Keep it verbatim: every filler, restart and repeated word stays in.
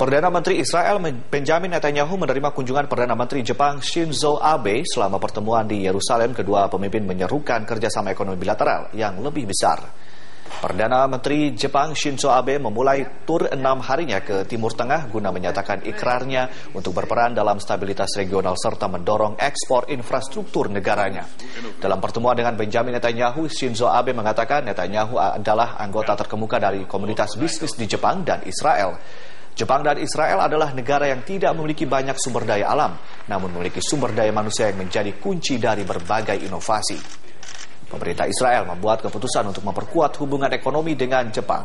Perdana Menteri Israel Benjamin Netanyahu menerima kunjungan Perdana Menteri Jepang Shinzo Abe. Selama pertemuan di Yerusalem, kedua pemimpin menyerukan kerjasama ekonomi bilateral yang lebih besar. Perdana Menteri Jepang Shinzo Abe memulai tur enam harinya ke Timur Tengah guna menyatakan ikrarnya untuk berperan dalam stabilitas regional serta mendorong ekspor infrastruktur negaranya. Dalam pertemuan dengan Benjamin Netanyahu, Shinzo Abe mengatakan Netanyahu adalah anggota terkemuka dari komunitas bisnis di Jepang dan Israel. Jepang dan Israel adalah negara yang tidak memiliki banyak sumber daya alam, namun memiliki sumber daya manusia yang menjadi kunci dari berbagai inovasi. Pemerintah Israel membuat keputusan untuk memperkuat hubungan ekonomi dengan Jepang.